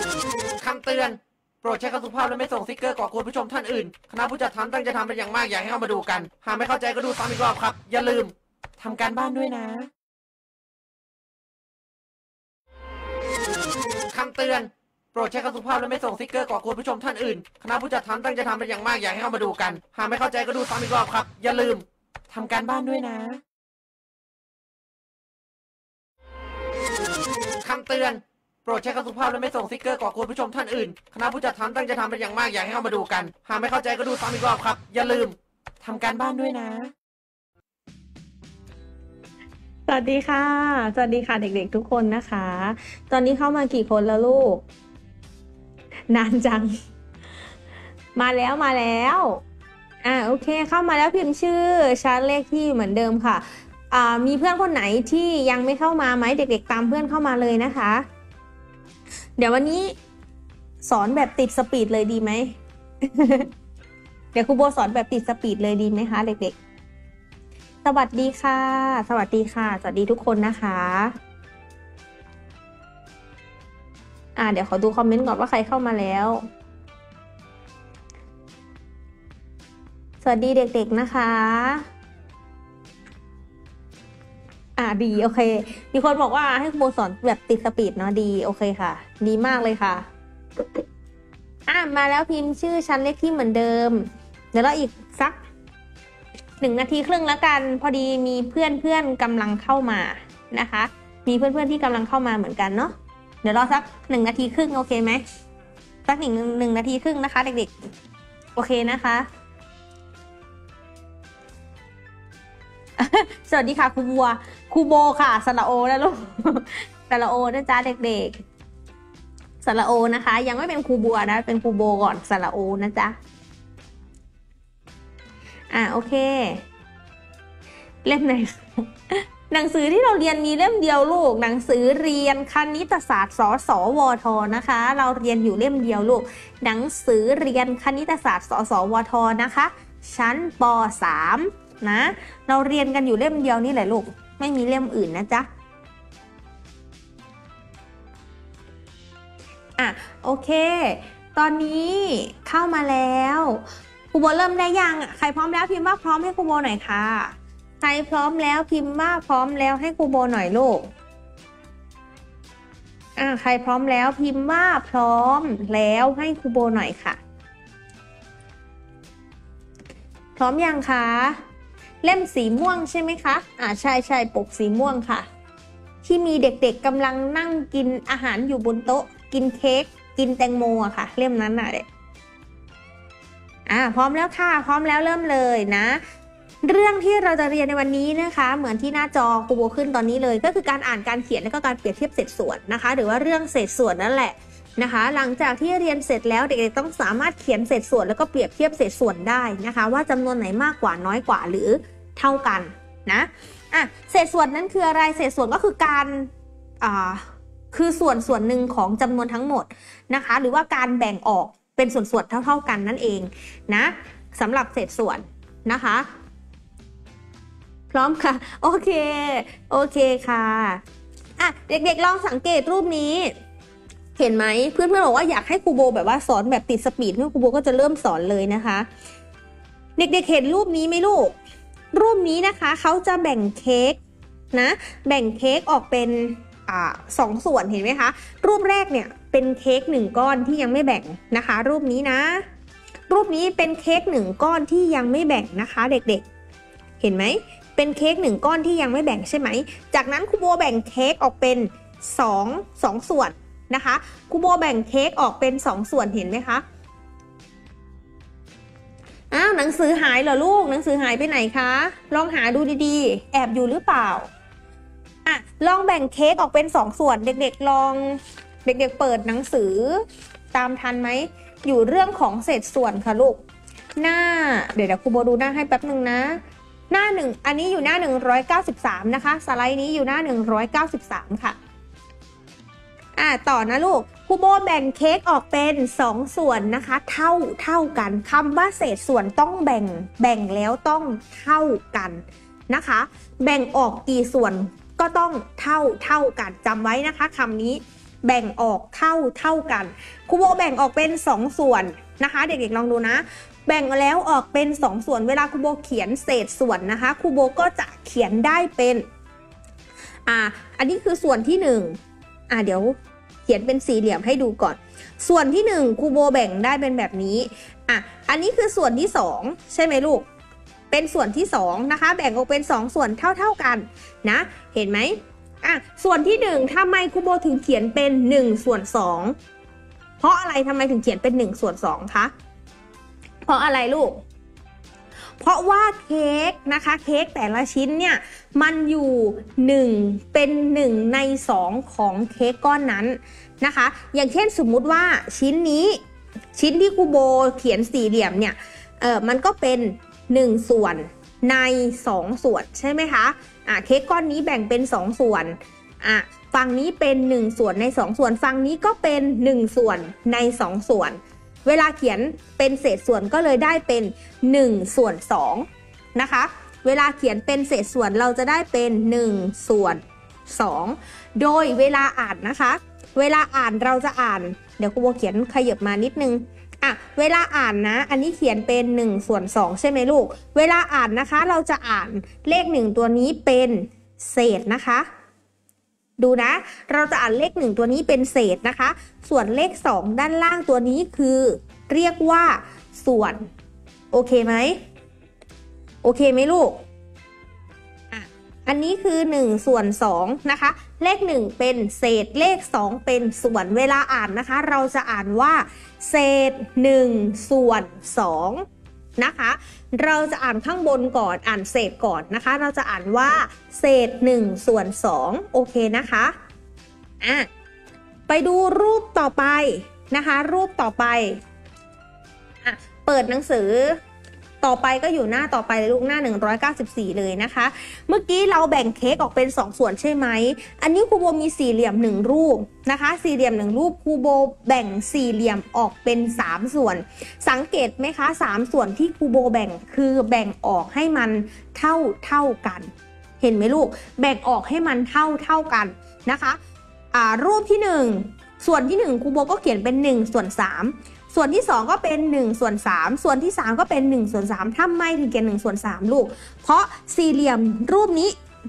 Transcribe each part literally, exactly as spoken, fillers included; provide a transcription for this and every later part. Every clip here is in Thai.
คำเตือนโปรดใช้คำสุภาพและไม่ส่งสติ๊กเกอร์ก่อกวนผู้ชมท่านอื่นคณะผู้จัดทำตั้งใจทำเป็นอย่างมากอยากให้เข้ามาดูกันหากไม่เข้าใจก็ดูซ้ำอีกรอบครับอย่าลืมทำการบ้านด้วยนะคำเตือนโปรดใช้คำสุภาพและไม่ส่งสติ๊กเกอร์ก่อกวนผู้ชมท่านอื่นคณะผู้จัดทำตั้งใจทำเป็นอย่างมากอยากให้เข้ามาดูกันหากไม่เข้าใจก็ดูซ้ำอีกรอบครับอย่าลืมทำการบ้านด้วยนะคำเตือนโปรดใช้คำสุภาพและไม่ส่งสติ๊กเกอร์ก่อกวนผู้ชมท่านอื่นคณะผู้จัดทำตั้งใจทำเป็นอย่างมากอยากให้เข้ามาดูกันหากไม่เข้าใจก็ดูซ้ำอีกรอบครับอย่าลืมทำการบ้านด้วยนะสวัสดีค่ะสวัสดีค่ะเด็กๆทุกคนนะคะตอนนี้เข้ามากี่คนแล้วลูกนานจังมาแล้วมาแล้วอ่าโอเคเข้ามาแล้วพิมพ์ชื่อชั้นเลขที่เหมือนเดิมค่ะอ่ามีเพื่อนคนไหนที่ยังไม่เข้ามาไหมเด็กๆตามเพื่อนเข้ามาเลยนะคะเดี๋ยววันนี้สอนแบบติดสปีดเลยดีไหม เดี๋ยวครูโบสอนแบบติดสปีดเลยดีไหมคะเด็กๆสวัสดีค่ะสวัสดีค่ะสวัสดีทุกคนนะคะอ่าเดี๋ยวขอดูคอมเมนต์ก่อนว่าใครเข้ามาแล้วสวัสดีเด็กๆนะคะอ่าดีโอเคมีคนบอกว่าให้ครูโบสอนแบบติดสปีดเนาะดีโอเคค่ะดีมากเลยค่ะอ่ามาแล้วพิมพ์ชื่อชั้นเลขที่เหมือนเดิมเดี๋ยวเราอีกสักหนึ่งนาทีครึ่งแล้วกันพอดีมีเพื่อนเพื่อนกำลังเข้ามานะคะมีเพื่อนเพื่อนที่กำลังเข้ามาเหมือนกันเนาะเดี๋ยวรอสักหนึ่งนาทีครึ่งโอเคไหมสักหนึ่งหนึ่งนาทีครึ่งนะคะเด็กๆโอเคนะคะสวัสดีค่ะครูบัวครูโบค่ะสระโอนะลูกสระโอนะจ๊ะเด็กๆสระโอนะคะยังไม่เป็นครูบัวนะเป็นครูโบก่อนสระโอนะจ๊ะอ่ะโอเคเล่มไหน หนังสือที่เราเรียนมีเล่มเดียวลูกหนังสือเรียนคณิตศาสตร์สสวทนะคะเราเรียนอยู่เล่มเดียวลูกหนังสือเรียนคณิตศาสตร์สสวทนะคะชั้นป สามนะเราเรียนกันอยู่เล่มเดียวนี่แหละลูกไม่มีเล่มอื่นนะจ๊ะอ่ะโอเคตอนนี้เข้ามาแล้วครูโบเริ่มได้ยังใครพร้อมแล้วพิมพ์ว่าพร้อมให้ครูโบหน่อยค่ะใครพร้อมแล้วพิมพ์ว่าพร้อมแล้วให้ครูโบหน่อยลูกอ่ะใครพร้อมแล้วพิมพ์ว่าพร้อมแล้วให้ครูโบหน่อยค่ะพร้อมยังคะเล่มสีม่วงใช่ไหมคะอ่าใช่ใช่ปกสีม่วงค่ะที่มีเด็กๆกำลังนั่งกินอาหารอยู่บนโต๊ะกินเค้กกินแตงโมอะค่ะเล่มนั้นน่ะเด็กอ่าพร้อมแล้วค่ะพร้อมแล้วเริ่มเลยนะเรื่องที่เราจะเรียนในวันนี้นะคะเหมือนที่หน้าจอครูโบขึ้นตอนนี้เลยก็คือการอ่านการเขียนและก็การเปรียบเทียบเศษส่วนนะคะหรือว่าเรื่องเศษส่วนนั่นแหละนะคะหลังจากที่เรียนเสร็จแล้วเด็กๆต้องสามารถเขียนเศษส่วนแล้วก็เปรียบเทียบเศษส่วนได้นะคะว่าจำนวนไหนมากกว่าน้อยกว่าหรือเท่ากันนะอ่ะเศษส่วนนั้นคืออะไรเศษส่วนก็คือการอ่าคือส่วนส่วนหนึ่งของจำนวนทั้งหมดนะคะหรือว่าการแบ่งออกเป็นส่วนๆเท่าๆกันนั่นเองนะสำหรับเศษส่วนนะคะพร้อมค่ะโอเคโอเคค่ะอ่ะเด็กๆลองสังเกตรูปนี้เห็นไหมเพื่อนๆบอกว่าอยากให้ครูโบแบบว่าสอนแบบติดสปีดครูโบก็จะเริ่มสอนเลยนะคะเด็กๆเห็นรูปนี้ไหมลูกรูปนี้นะคะเขาจะแบ่งเค้กนะแบ่งเค้กออกเป็นอ่าสองส่วนเห็นไหมคะรูปแรกเนี่ยเป็นเค้กหนึ่งก้อนที่ยังไม่แบ่งนะคะรูปนี้นะรูปนี้เป็นเค้กหนึ่งก้อนที่ยังไม่แบ่งนะคะเด็กๆเห็นไหมเป็นเค้กหนึ่งก้อนที่ยังไม่แบ่งใช่ไหมจากนั้นครูโบแบ่งเค้กออกเป็นสอง สองส่วนนะคะครูโบแบ่งเค้กออกเป็นสองส่วนเห็นไหมคะอ้าวหนังสือหายเหรอลูกหนังสือหายไปไหนคะลองหาดูดีๆแอบอยู่หรือเปล่าอ่ะลองแบ่งเค้กออกเป็นสองส่วนเด็กๆลองเด็กๆเปิดหนังสือตามทันไหมอยู่เรื่องของเศษส่วนค่ะลูกหน้าเดี๋ยวเดี๋ยวครูโบดูหน้าให้แป๊บนึงนะหน้าหนึ่งอันนี้อยู่หน้าหนึ่งร้อยเก้าสิบสามนะคะสไลด์นี้อยู่หน้าหนึ่งร้อยเก้าสิบสามค่ะอ่ะต่อนะลูกครูโบแบ่งเค้กออกเป็นสองส่วนนะคะเท่าเท่ากันคำว่าเศษส่วนต้องแบ่งแบ่งแล้วต้องเท่ากันนะคะแบ่งออกกี่ส่วนก็ต้องเท่าเท่ากันจำไว้นะคะคำนี้แบ่งออกเท่าเท่ากันครูโบแบ่งออกเป็นสองส่วนนะคะเด็กๆลองดูนะแบ่งแล้วออกเป็นสองส่วนเวลาครูโบเขียนเศษส่วนนะคะครูโบก็จะเขียนได้เป็นอ่าอันนี้คือส่วนที่หนึ่งอ่าเดี๋ยวเขียนเป็นสี่เหลี่ยมให้ดูก่อนส่วนที่หนึ่งครูโบแบ่งได้เป็นแบบนี้อ่ะอันนี้คือส่วนที่สองใช่ไหมลูกเป็นส่วนที่สองนะคะแบ่งออกเป็นสองส่วนเท่าเท่ากันนะเห็นไหมอ่ะส่วนที่หนึ่งทำไมครูโบถึงเขียนเป็นหนึ่งส่วนสองเพราะอะไรทำไมถึงเขียนเป็นหนึ่งส่วนสองคะเพราะอะไรลูกเพราะว่าเค้กนะคะเค้กแต่ละชิ้นเนี่ยมันอยู่หนึ่งเป็นหนึ่งในสองของเค้กก้อนนั้นนะคะอย่างเช่นสมมุติว่าชิ้นนี้ชิ้นที่ครูโบเขียนสี่เหลี่ยมเนี่ยเออมันก็เป็นหนึ่งส่วนในสองส่วนใช่ไหมคะอ่ะเค้กก้อนนี้แบ่งเป็นสองส่วนอ่ะฝั่งนี้เป็นหนึ่งส่วนในสองส่วนฝั่งนี้ก็เป็นหนึ่งส่วนในสองส่วนเวลาเขียนเป็นเศษส่วนก็เลยได้เป็นหนึ่งส่วนสองนะคะเวลาเขียนเป็นเศษส่วนเราจะได้เป็นหนึ่งส่วนสองโดยเวลาอ่านนะคะเวลาอ่านเราจะอ่านเดี๋ยวครูโบเขียนขยับมานิดนึงอ่ะเวลาอ่านนะอันนี้เขียนเป็นหนึ่งส่วนสองใช่ไหมลูกเวลาอ่านนะคะเราจะอ่านเลขหนึ่งตัวนี้เป็นเศษนะคะดูนะเราจะอ่านเลขหนึ่งตัวนี้เป็นเศษนะคะส่วนเลขสองด้านล่างตัวนี้คือเรียกว่าส่วนโอเคไหมโอเคไหมลูกอ่ะอันนี้คือหนึ่งส่วนสองนะคะเลขหนึ่งเป็นเศษเลขสองเป็นส่วนเวลาอ่านนะคะเราจะอ่านว่าเศษหนึ่งส่วนสองนะคะเราจะอ่านข้างบนก่อนอ่านเศษก่อนนะคะเราจะอ่านว่าเศษหนึ่งส่วนสองโอเคนะคะอ่ะไปดูรูปต่อไปนะคะรูปต่อไปอ่ะเปิดหนังสือต่อไปก็อยู่หน้าต่อไปลูกหน้าหนึ่งร้อยเก้าสิบสี่เลยนะคะเมื่อกี้เราแบ่งเค้กออกเป็นสองส่วนใช่ไหมอันนี้ครูโบมีสี่เหลี่ยมหนึ่งรูปนะคะสี่เหลี่ยมหนึ่งรูปครูโบแบ่งสี่เหลี่ยมออกเป็นสามส่วนสังเกตไหมคะสามส่วนที่ครูโบแบ่งคือแบ่งออกให้มันเท่าเท่ากันเห็นไหมลูกแบ่งออกให้มันเท่าเท่ากันนะคะอ่ารูปที่หนึ่งส่วนที่หนึ่งครูโบก็เขียนเป็นหนึ่งส่วนสามส่วนที่สองก็เป็นหนึ่งส่วนสามส่วนที่สามก็เป็นหนึ่งส่วนสามทำไมถึงเขียนหนึ่งส่วนสามลูกเพราะสี่เหลี่ยมรูปนี้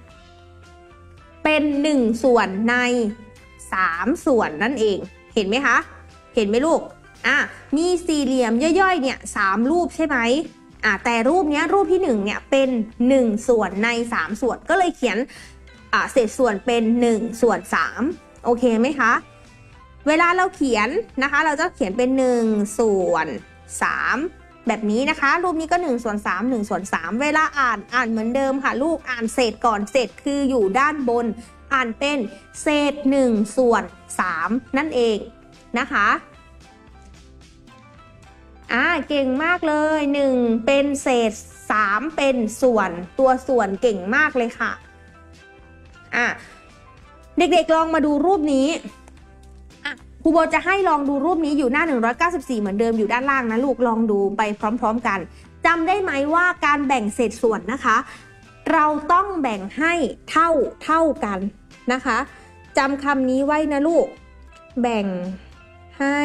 เป็นหนึ่งส่วนในสามส่วนนั่นเองเห็นไหมคะเห็นไหมลูกอ่ะมีสี่เหลี่ยมย่อยๆเนี่ยสามรูปใช่ไหมอ่ะแต่รูปนี้รูปที่หนึ่งเนี่ยเป็นหนึ่งส่วนในสามส่วนก็เลยเขียนอ่ะเศษส่วนเป็นหนึ่งส่วนสามโอเคไหมคะเวลาเราเขียนนะคะเราจะเขียนเป็นหนึ่งส่วนสามแบบนี้นะคะรูปนี้ก็หนึ่งส่วนสาม หนึ่งส่วนสามเวลาอ่านอ่านเหมือนเดิมค่ะลูกอ่านเศษก่อนเศษคืออยู่ด้านบนอ่านเป็นเศษหนึ่งส่วนสามนั่นเองนะคะอ่าเก่งมากเลยหนึ่งเป็นเศษสามเป็นส่วนตัวส่วนเก่งมากเลยค่ะอ่ะเด็กๆลองมาดูรูปนี้ครูโบจะให้ลองดูรูปนี้อยู่หน้าหนึ่งร้อยเก้าสิบสี่เหมือนเดิมอยู่ด้านล่างนะลูกลองดูไปพร้อมๆกันจำได้ไหมว่าการแบ่งเศษส่วนนะคะเราต้องแบ่งให้เท่าเท่ากันนะคะจำคำนี้ไว้นะลูกแบ่งให้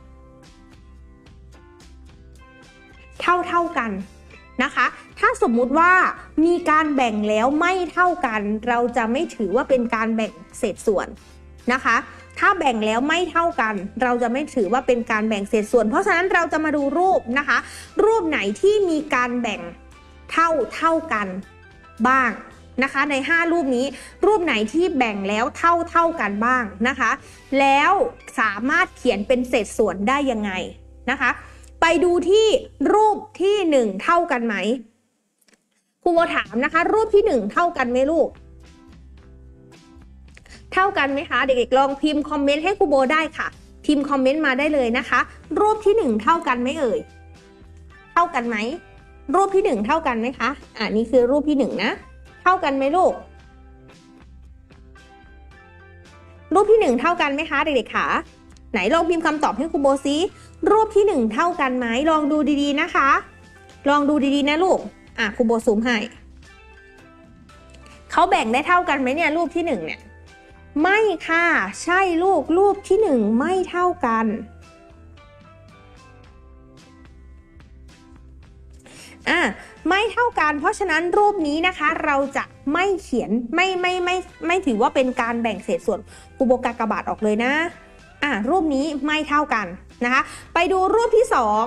เท่าเท่ากันนะคะถ้าสมมุติว่ามีการแบ่งแล้วไม่เท่ากันเราจะไม่ถือว่าเป็นการแบ่งเศษส่วนนะคะถ้าแบ่งแล้วไม่เท่ากันเราจะไม่ถือว่าเป็นการแบ่งเศษส่วนเพราะฉะนั้นเราจะมาดูรูปนะคะรูปไหนที่มีการแบ่งเท่าเท่ากันบ้างนะคะในห้ารูปนี้รูปไหนที่แบ่งแล้วเท่าเท่ากันบ้างนะคะแล้วสามารถเขียนเป็นเศษส่วนได้ยังไงนะคะไปดูที่รูปที่หนึ่งเท่ากันไหมครูโบถามนะคะรูปที่หนึ่งเท่ากันไหมลูกเท่ากันไหมคะเด็กๆลองพิมพ์คอมเมนต์ให้ครูโบได้ค่ะพิมพ์คอมเมนต์มาได้เลยนะคะรูปที่หนึ่งเท่ากันไหมเอ่ยเท่ากันไหมรูปที่หนึ่งเท่ากันไหมคะอ่านี่คือรูปที่หนึ่งนะเท่ากันไหมลูกรูปที่หนึ่งเท่ากันไหมคะเด็กๆค่ะไหนลองพิมพ์คำตอบให้ครูโบซิรูปที่หนึ่งเท่ากันไหมลองดูดีๆนะคะลองดูดีๆนะลูกอ่ะครูโบซูมให้เขาแบ่งได้เท่ากันไหมเนี่ยรูปที่หนึ่งเนี่ยไม่ค่ะใช่ลูกรูปที่หนึ่งไม่เท่ากันอ่ะไม่เท่ากันเพราะฉะนั้นรูปนี้นะคะเราจะไม่เขียนไม่ไม่ไม่ไม่ถือว่าเป็นการแบ่งเศษส่วนครูโบกากบาทออกเลยนะอ่ะรูปนี้ไม่เท่ากันนะคะไปดูรูปที่สอง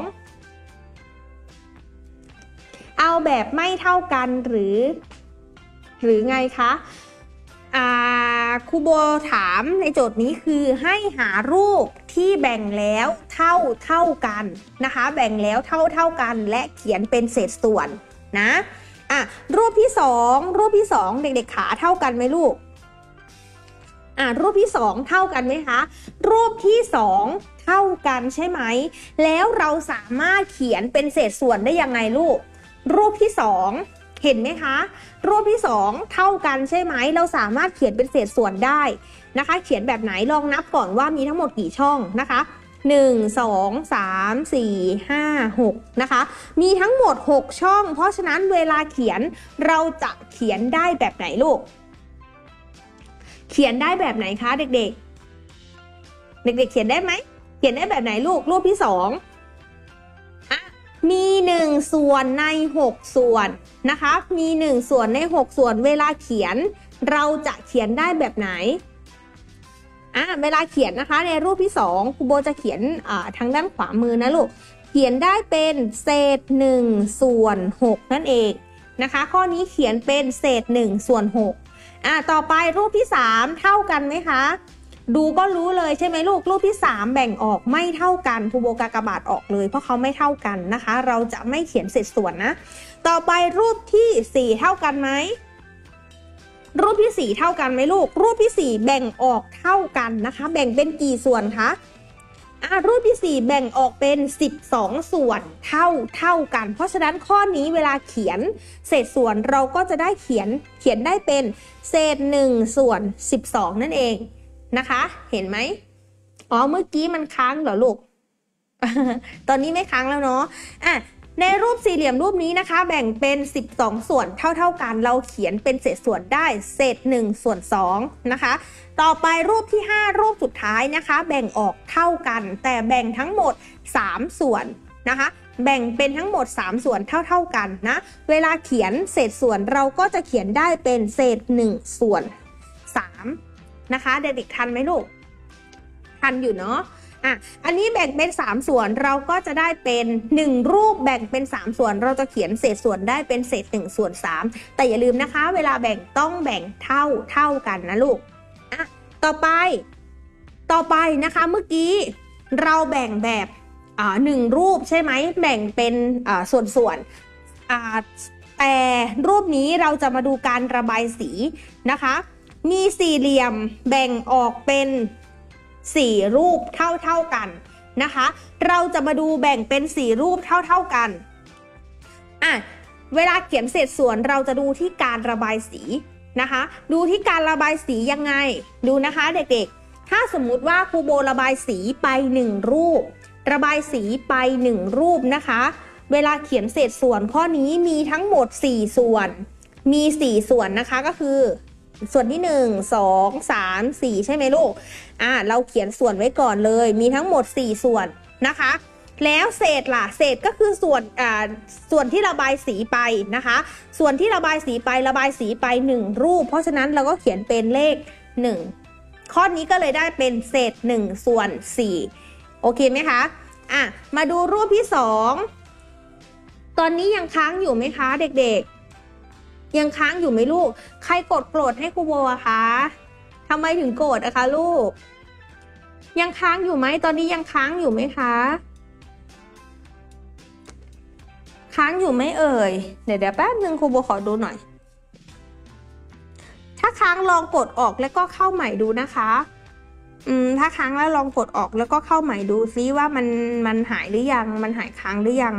เอาแบบไม่เท่ากันหรือหรือไงคะอ่าครูโบถามในโจทย์นี้คือให้หารูปที่แบ่งแล้วเท่าเท่ากันนะคะแบ่งแล้วเท่าเท่ากันและเขียนเป็นเศษส่วนนะอ่ะรูปที่สองรูปที่สองเด็กๆขาเท่ากันไหมลูกอ่ะรูปที่สองเท่ากันไหมคะรูปที่สองเท่ากันใช่ไหมแล้วเราสามารถเขียนเป็นเศษส่วนได้ยังไงลูกรูปที่สองเห็นไหมคะรูปที่สองเท่ากันใช่ไหมเราสามารถเขียนเป็นเศษส่วนได้นะคะเขียนแบบไหนลองนับก่อนว่ามีทั้งหมดกี่ช่องนะคะหนึ่ง สอง สาม สี่ ห้า หกนะคะมีทั้งหมดหกช่องเพราะฉะนั้นเวลาเขียนเราจะเขียนได้แบบไหนลูกเขียนได้แบบไหนคะเด็กๆเด็กๆเขียนได้ไหมเขียนได้แบบไหนลูกรูปที่สองมีหนึ่งส่วนในหกส่วนนะคะมีหนึ่งส่วนในหกส่วนเวลาเขียนเราจะเขียนได้แบบไหนอ่ะเวลาเขียนนะคะในรูปที่สองครูโบจะเขียนอ่าทางด้านขวามือนะลูกเขียนได้เป็นเศษหนึ่งส่วนหกนั่นเองนะคะข้อนี้เขียนเป็นเศษหนึ่งส่วนหกอ่ะต่อไปรูปที่สามเท่ากันไหมคะดูก็รู้เลยใช่ไหมลูกรูปที่สามแบ่งออกไม่เท่ากันครูโบกากบาทออกเลยเพราะเขาไม่เท่ากันนะคะเราจะไม่เขียนเศษส่วนนะต่อไปรูปที่สี่เท่ากันไหมรูปที่สี่เท่ากันไหมลูกรูปที่สี่แบ่งออกเท่ากันนะคะแบ่งเป็นกี่ส่วนคะอ่ะรูปที่สี่แบ่งออกเป็นสิบสองส่วนเท่าเท่ากันเพราะฉะนั้นข้อนี้เวลาเขียนเศษส่วนเราก็จะได้เขียนเขียนได้เป็นเศษหนึ่งส่วนสิบสองนั่นเองนะคะเห็นไหมอ๋อเมื่อกี้มันค้างเหรอลูก ตอนนี้ไม่ค้างแล้วเนาะอ่ะในรูปสี่เหลี่ยมรูปนี้นะคะแบ่งเป็นสิบสองส่วนเท่าๆกันเราเขียนเป็นเศษส่วนได้เศษหนึ่งส่วนสองนะคะต่อไปรูปที่ห้ารูปสุดท้ายนะคะแบ่งออกเท่ากันแต่แบ่งทั้งหมดสามส่วนนะคะแบ่งเป็นทั้งหมดสามส่วนเท่าๆกันนะเวลาเขียนเศษส่วนเราก็จะเขียนได้เป็นเศษหนึ่งส่วนสามนะคะเด็กๆทันไหมลูกทันอยู่เนาะอ่ะอันนี้แบ่งเป็นสามส่วนเราก็จะได้เป็นหนึ่งรูปแบ่งเป็นสามส่วนเราจะเขียนเศษส่วนได้เป็นเศษหนึ่งส่วนสามแต่อย่าลืมนะคะเวลาแบ่งต้องแบ่งเท่าเท่ากันนะลูกอ่ะต่อไปต่อไปนะคะเมื่อกี้เราแบ่งแบบอ่าหนึ่งรูปใช่ไหมแบ่งเป็นอ่าส่วนส่วนอ่าแต่รูปนี้เราจะมาดูการระบายสีนะคะมีสี่เหลี่ยมแบ่งออกเป็นสี่รูปเท่าๆกันนะคะเราจะมาดูแบ่งเป็นสี่รูปเท่าๆกันอ่ะเวลาเขียนเศษส่วนเราจะดูที่การระบายสีนะคะดูที่การระบายสียังไงดูนะคะเด็กๆถ้าสมมุติว่าครูโบระบายสีไปหนึ่งรูประบายสีไปหนึ่งรูปนะคะเวลาเขียนเศษส่วนข้อนี้มีทั้งหมดสี่ส่วนมีสี่ส่วนนะคะก็คือส่วนที่หนึ่ง สอง สาม สี่ใช่ไหมลูกอ่าเราเขียนส่วนไว้ก่อนเลยมีทั้งหมดสี่ส่วนนะคะแล้วเศษล่ะเศษก็คือส่วนอ่าส่วนที่ระบายสีไปนะคะส่วนที่ระบายสีไประบายสีไปหนึ่งรูปเพราะฉะนั้นเราก็เขียนเป็นเลขหนึ่งข้อนี้ก็เลยได้เป็นเศษหนึ่งส่วนสี่โอเคไหมคะอ่ะมาดูรูปที่สองตอนนี้ยังค้างอยู่ไหมคะเด็กๆยังค้างอยู่ไหมลูกใครกดโกรธให้ครูโบอะคะทำไมถึงโกรธอะคะลูกยังค้างอยู่ไหมตอนนี้ยังค้างอยู่ไหมคะค้างอยู่ไหมเอ่ยเดี๋ยวเดี๋ยวแป๊บนึงครูโบขอดูหน่อยถ้าค้างลองกดออกแล้วก็เข้าใหม่ดูนะคะอืมถ้าค้างแล้วลองกดออกแล้วก็เข้าใหม่ดูซิว่ามันมันหายหรือยังมันหายค้างหรือยัง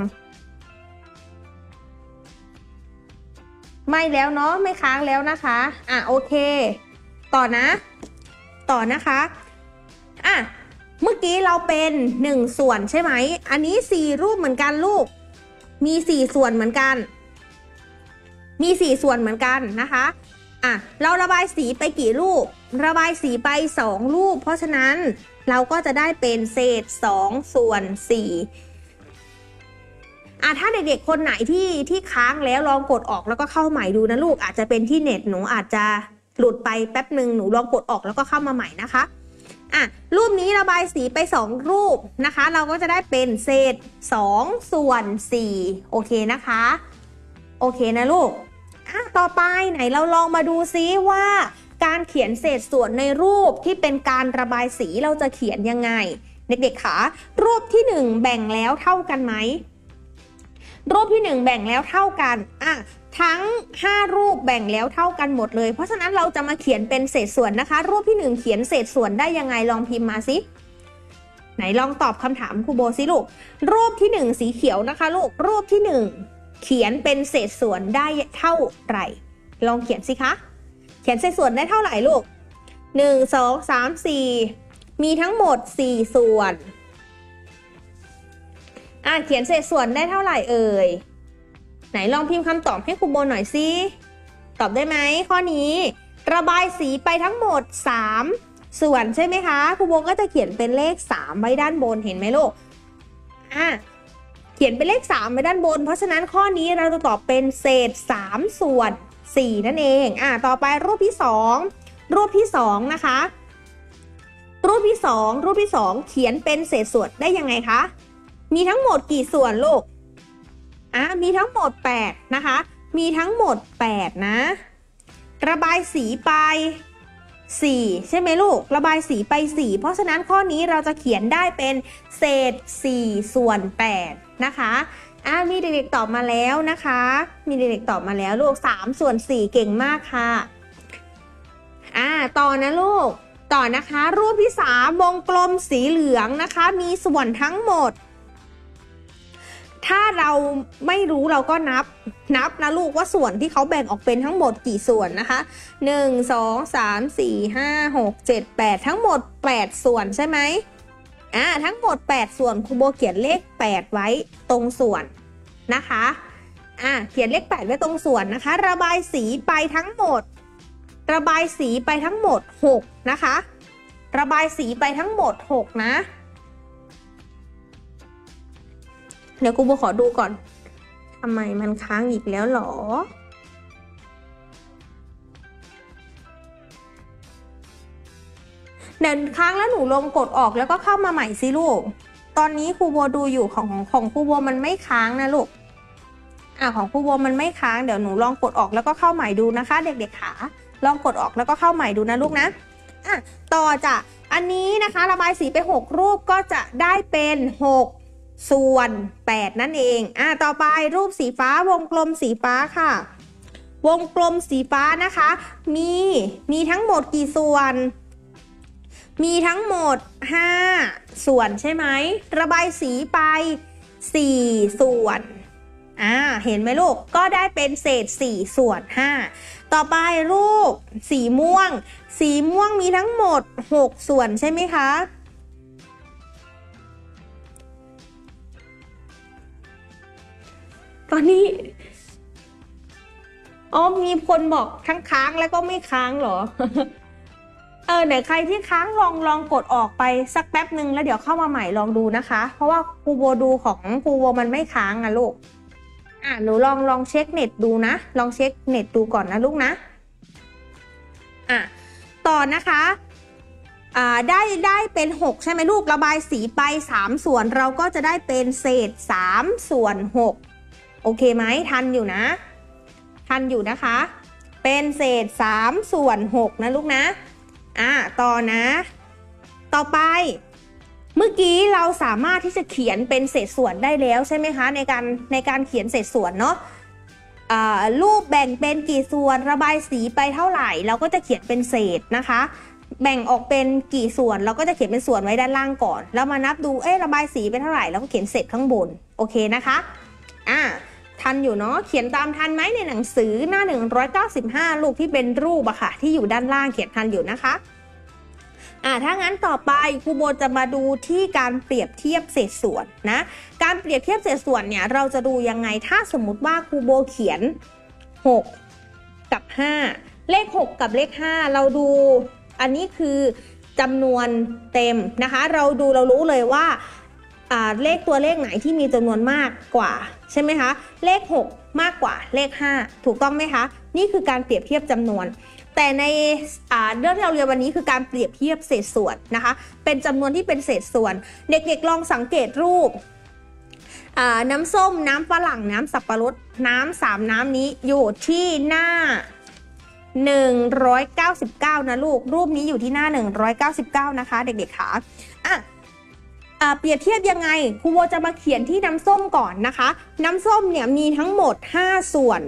ไม่แล้วเนาะไม่ค้างแล้วนะคะอ่ะโอเคต่อนะต่อนะคะอ่ะเมื่อกี้เราเป็นหนึ่งส่วนใช่ไหมอันนี้สี่รูปเหมือนกันลูกมีสี่ส่วนเหมือนกันมีสี่ส่วนเหมือนกันนะคะอ่ะเราระบายสีไปกี่รูประบายสีไปสองรูปเพราะฉะนั้นเราก็จะได้เป็นเศษสองส่วนสี่อ่ะถ้าเด็กๆคนไหนที่ที่ค้างแล้วลองกดออกแล้วก็เข้าใหม่ดูนะลูกอาจจะเป็นที่เน็ตหนูอาจจะหลุดไปแป๊บหนึ่งหนูลองกดออกแล้วก็เข้ามาใหม่นะคะอ่ะรูปนี้ระบายสีไปสองรูปนะคะเราก็จะได้เป็นเศษสองส่วนสี่โอเคนะคะโอเคนะลูกอ่ะต่อไปไหนเราลองมาดูซิว่าการเขียนเศษส่วนในรูปที่เป็นการระบายสีเราจะเขียนยังไงเด็กๆคะรูปที่หนึ่งแบ่งแล้วเท่ากันไหมรูปที่หนึ่งแบ่งแล้วเท่ากันอ่ะทั้งห้ารูปแบ่งแล้วเท่ากันหมดเลยเพราะฉะนั้นเราจะมาเขียนเป็นเศษส่วนนะคะรูปที่หนึ่งเขียนเศษส่วนได้ยังไงลองพิมพ์มาสิไหนลองตอบคำถามครูโบสิลูกรูปที่หนึ่งสีเขียวนะคะลูกรูปที่หนึ่งเขียนเป็นเศษส่วนได้เท่าไหร่ลองเขียนสิคะเขียนเศษส่วนได้เท่าไหร่ลูกหนึ่ง สอง สาม สี่มีทั้งหมดสี่ส่วนอ่ะเขียนเศษส่วนได้เท่าไหร่เอ่ยไหนลองพิมพ์คำตอบให้ครูโบหน่อยสิตอบได้ไหมข้อนี้ระบายสีไปทั้งหมดสามส่วนใช่ไหมคะครูโบก็จะเขียนเป็นเลขสามไว้ด้านบนเห็นไหมลูกอ่ะเขียนเป็นเลขสามไว้ด้านบนเพราะฉะนั้นข้อนี้เราจะตอบเป็นเศษสามส่วนสี่นั่นเองอ่ะต่อไปรูปที่สองรูปที่สองนะคะรูปที่สองรูปที่สองเขียนเป็นเศษส่วนได้ยังไงคะมีทั้งหมดกี่ส่วนลูกอ่ะมีทั้งหมดแปดนะคะมีทั้งหมดแปดนะระบายสีไปสี่ใช่ไหมลูกระบายสีไปสี่เพราะฉะนั้นข้อนี้เราจะเขียนได้เป็นเศษสี่ส่วนแปดนะคะอ่ะมีเด็กๆตอบมาแล้วนะคะมีเด็กๆตอบมาแล้วลูกสามส่วนสี่เก่งมากค่ะอ่ะต่อนะลูกต่อนะคะรูปที่สามวงกลมสีเหลืองนะคะมีส่วนทั้งหมดถ้าเราไม่รู้เราก็นับนับนะลูกว่าส่วนที่เขาแบ่งออกเป็นทั้งหมดกี่ส่วนนะคะหนึ่ง สอง สาม สี่ ห้า หก เจ็ด แปดทั้งหมดแปดส่วนใช่ไหมอ่าทั้งหมดแปดส่วนครูโบเขียนเลขแปดไว้ตรงส่วนนะคะอ่าเขียนเลขแปดไว้ตรงส่วนนะคะระบายสีไปทั้งหมดระบายสีไปทั้งหมดหกนะคะระบายสีไปทั้งหมดหกนะเดี๋ยวครูโบขอดูก่อนทำไมมันค้างอีกแล้วหรอเดี๋ยวค้างแล้วหนูลองกดออกแล้วก็เข้ามาใหม่สิลูกตอนนี้ครูโบดูอยู่ของของครูโบมันไม่ค้างนะลูกอ่ะของครูโบมันไม่ค้างเดี๋ยวหนูลองกดออกแล้วก็เข้าใหม่ดูนะคะเด็กๆขาลองกดออกแล้วก็เข้าใหม่ดูนะลูกนะอ่ะต่อจากอันนี้นะคะระบายสีไปหกรูปก็จะได้เป็นหกส่วนแปดนั่นเองอ่ะต่อไปรูปสีฟ้าวงกลมสีฟ้าค่ะวงกลมสีฟ้านะคะมีมีทั้งหมดกี่ส่วนมีทั้งหมดห้าส่วนใช่ไหมระบายสีไปสี่ส่วนอ่าเห็นไหมลูกก็ได้เป็นเศษสี่ส่วนห้าต่อไปรูปสีม่วงสีม่วงมีทั้งหมดหกส่วนใช่ไหมคะตอนนี้อ๋อมีคนบอกทั้งค้างแล้วก็ไม่ค้างเหรอ เออไหนใครที่ค้างลองลองกดออกไปสักแป๊บหนึ่งแล้วเดี๋ยวเข้ามาใหม่ลองดูนะคะเพราะว่าครูโบดูของครูโบมันไม่ค้างนะลูกอ่ะหนูลองลองเช็คเน็ตดูนะลองเช็คเน็ตดูก่อนนะลูกนะอ่ะต่อนะคะอ่าได้ได้เป็นหกใช่ไหมลูกระบายสีไปสามส่วนเราก็จะได้เป็นเศษสามส่วนหกโอเคไหมทันอยู่นะทันอยู่นะคะเป็นเศษสามส่วนหกนะลูกนะอ่ะต่อนะต่อไปเมื่อกี้เราสามารถที่จะเขียนเป็นเศษส่วนได้แล้วใช่ไหมคะในการในการเขียนเศษส่วนเนาะอ่ารูปแบ่งเป็นกี่ส่วนระบายสีไปเท่าไหร่เราก็จะเขียนเป็นเศษนะคะแบ่งออกเป็นกี่ส่วนเราก็จะเขียนเป็นส่วนไว้ด้านล่างก่อนแล้วมานับดูเอ๊ะระบายสีไปเท่าไหร่แล้วก็เขียนเศษข้างบนโอเคนะคะอ่าทันอยู่เนาะเขียนตามทันไหมในหนังสือหน้าหนึ่งร้อยเก้าสิบห้าลูกที่เป็นรูปอะค่ะที่อยู่ด้านล่างเขียนทันอยู่นะคะอ่าถ้างั้นต่อไปครูโบจะมาดูที่การเปรียบเทียบเศษส่วนนะการเปรียบเทียบเศษส่วนเนี่ยเราจะดูยังไงถ้าสมมุติว่าครูโบเขียนหกกับห้าเลขหกกับเลขห้าเราดูอันนี้คือจำนวนเต็มนะคะเราดูเรารู้เลยว่าเลขตัวเลขไหนที่มีจำนวนมากกว่าใช่ไหมคะเลขหกมากกว่าเลขห้าถูกต้องไหมคะนี่คือการเปรียบเทียบจำนวนแต่ในเรื่องที่เราเรียนวันนี้คือการเปรียบเทียบเศษส่วนนะคะเป็นจำนวนที่เป็นเศษส่วนเด็กๆลองสังเกตรูปน้ำส้มน้ำฝรั่งน้ำสับปะรดน้ำสามน้ำนี้อยู่ที่หน้าหนึ่งร้อยเก้าสิบเก้านะลูกรูปนี้อยู่ที่หน้าหนึ่งร้อยเก้าสิบเก้านะคะเด็กๆค่ะอ่ะเปรียบเทียบยังไงครูโบจะมาเขียนที่น้ำส้มก่อนนะคะน้ำส้มเนี่ยมีทั้งหมดห้าส่วน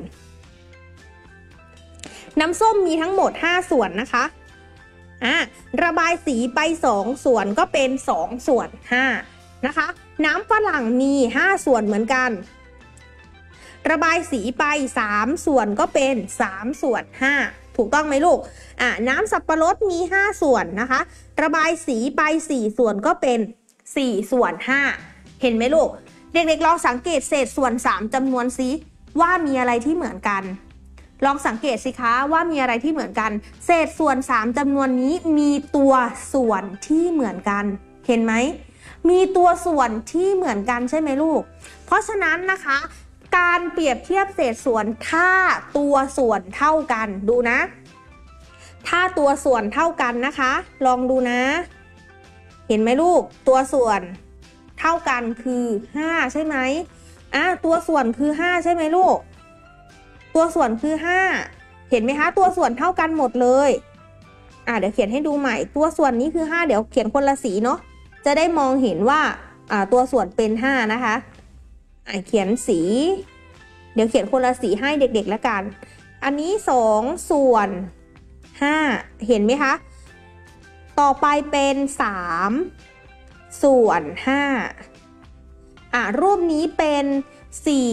น้ำส้มมีทั้งหมดห้าส่วนนะคะอ่ะระบายสีไปสองส่วนก็เป็นสองส่วนห้านะคะน้ำฝรั่งมีห้าส่วนเหมือนกันระบายสีไปสามส่วนก็เป็นสามส่วนห้าถูกต้องไหมลูกอ่ะน้ำสับปะรดมีห้าส่วนนะคะระบายสีไปสี่ส่วนก็เป็นสี่ส่วนห้าเห็นไหมลูกเด็กๆลองสังเกตเศษส่วนสามจำนวนซิว่ามีอะไรที่เหมือนกันลองสังเกตสิคะว่ามีอะไรที่เหมือนกันเศษส่วนสามจำนวนนี้มีตัวส่วนที่เหมือนกันเห็นไหมมีตัวส่วนที่เหมือนกันใช่ไหมลูกเพราะฉะนั้นนะคะการเปรียบเทียบเศษส่วนถ้าตัวส่วนเท่ากันดูนะถ้าตัวส่วนเท่ากันนะคะลองดูนะเห็นไหมลูกตัวส่วนเท่ากันคือห้าใช่ไหมอ่ะตัวส่วนคือห้าใช่ไหมลูกตัวส่วนคือห้าเห็นไหมคะตัวส่วนเท่ากันหมดเลยอ่ะเดี๋ยวเขียนให้ดูใหม่ตัวส่วนนี้คือห้าเดี๋ยวเขียนคนละสีเนาะจะได้มองเห็นว่าอ่าตัวส่วนเป็นห้านะคะอ่ะเขียนสีเดี๋ยวเขียนคนละสีให้เด็กๆแล้วกันอันนี้สองส่วนห้าเห็นไหมคะต่อไปเป็นสามส่วนห้าอ่ะรูปนี้เป็นสี่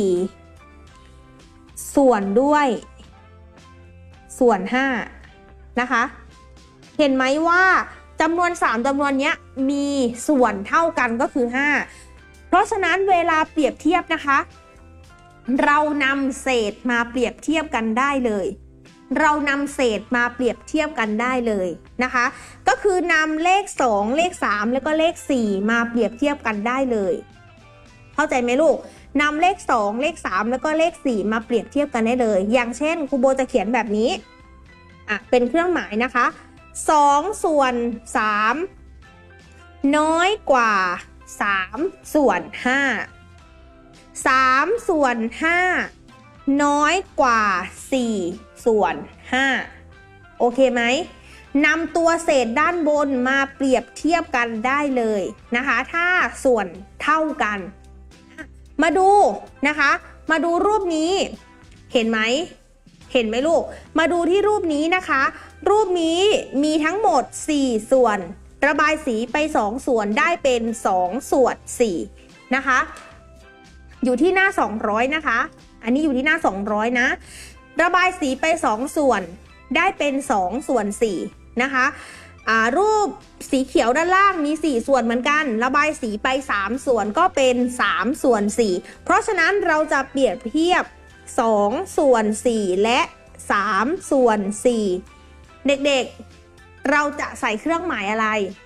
ส่วนด้วยส่วนห้านะคะเห็นไหมว่าจำนวนสามจำนวนนี้มีส่วนเท่ากันก็คือห้าเพราะฉะนั้นเวลาเปรียบเทียบนะคะเรานำเศษมาเปรียบเทียบกันได้เลยเรานำเศษมาเปรียบเทียบกันได้เลยนะคะก็คือนำเลขสองเลขสามแล้วก็เลขสี่มาเปรียบเทียบกันได้เลยเข้าใจไหมลูกนำเลขสองเลขสามแล้วก็เลขสี่มาเปรียบเทียบกันได้เลยอย่างเช่นครูโบจะเขียนแบบนี้อ่ะเป็นเครื่องหมายนะคะสองส่วนสามน้อยกว่าสามส่วนห้าสามส่วนห้าน้อยกว่าสี่ส่วนห้าโอเคไหมนำตัวเศษด้านบนมาเปรียบเทียบกันได้เลยนะคะถ้าส่วนเท่ากันมาดูนะคะมาดูรูปนี้เห็นไหมเห็นไหมลูกมาดูที่รูปนี้นะคะรูปนี้มีทั้งหมดสี่ส่วนระบายสีไปสองส่วนได้เป็นสองส่วนสี่นะคะอยู่ที่หน้าสองร้อยนะคะอันนี้อยู่ที่หน้าสองร้อยนะระบายสีไปสองส่วนได้เป็นสองส่วนสี่นะคะรูปสีเขียวด้านล่างมีสี่ส่วนเหมือนกันระบายสีไปสามส่วนก็เป็นสามส่วนสี่เพราะฉะนั้นเราจะเปรียบเทียบสองส่วนสี่และสามส่วนสี่เด็กๆเราจะใส่เครื่องหมายอะไร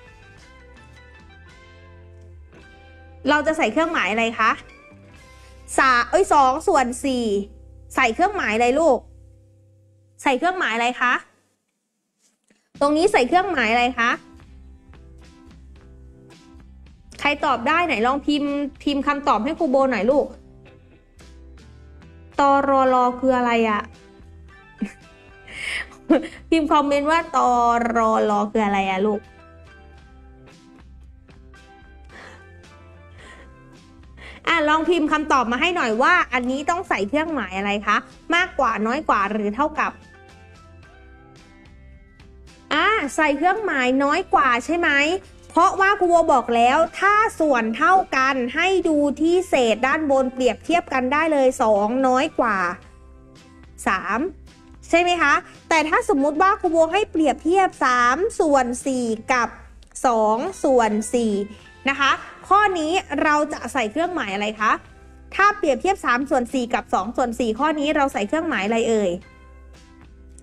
เราจะใส่เครื่องหมายอะไรคะสาเอ้ยสองส่วนสี่ใส่เครื่องหมายอะไรลูกใส่เครื่องหมายอะไรคะตรงนี้ใส่เครื่องหมายอะไรคะใครตอบได้ไหนลองพิมพ์พิมพ์คำตอบให้ครูโบหน่อยลูกตรลคืออะไรอะพิมพ์คอมเมนต์ว่าตรลคืออะไรอะลูกอ่ะลองพิมพ์คำตอบมาให้หน่อยว่าอันนี้ต้องใส่เครื่องหมายอะไรคะมากกว่าน้อยกว่าหรือเท่ากับอ่ะใส่เครื่องหมายน้อยกว่าใช่ไหมเพราะว่าครูโบบอกแล้วถ้าส่วนเท่ากันให้ดูที่เศษด้านบนเปรียบเทียบกันได้เลยสองน้อยกว่าสามใช่ไหมคะแต่ถ้าสมมุติว่าครูโบให้เปรียบเทียบสามส่วนสี่กับสองส่วนสี่นะคะข้อนี้เราจะใส่เครื่องหมายอะไรคะถ้าเปรียบเทียบสามส่วนสี่กับสองส่วนสี่ข้อนี้เราใส่เครื่องหมายอะไรเอ่ย